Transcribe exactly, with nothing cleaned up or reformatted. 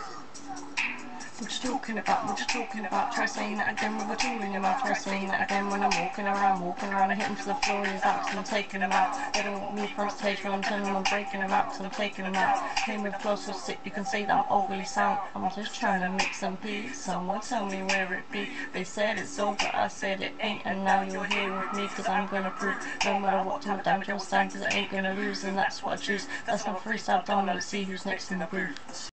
We're just talking about, we're just talking about. Try saying that again with a tool in your mouth. Try saying that again when I'm walking around, walking around. I hit them to the floor, he's out, cause I'm taking them out. They don't want me front stage when I'm telling them I'm breaking them out, cause I'm taking them out. Came with flow so sick, you can say that I'm overly sound. I'm just trying to make some peace. Someone tell me where it be. They said it's so, but I said it ain't. And now you're here with me, cause I'm gonna prove no matter what time of damage I'll stand, cause I ain't gonna lose. And that's what I choose. That's my freestyle done, let's see who's next in the booth.